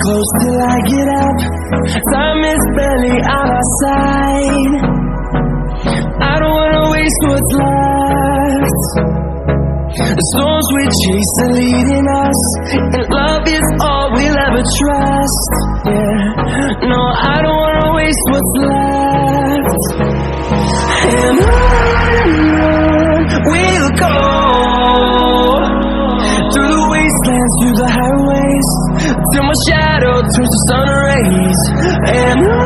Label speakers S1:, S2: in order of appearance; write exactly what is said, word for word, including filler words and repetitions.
S1: close till I get up. Time is barely on our side. I don't wanna waste what's left. The storms we chase are leading us, and love is all we'll ever trust. Yeah, no, I don't wanna waste what's left. And on and on we'll go, through the wastelands, through the highways, till my shadow turns to sun rays. And on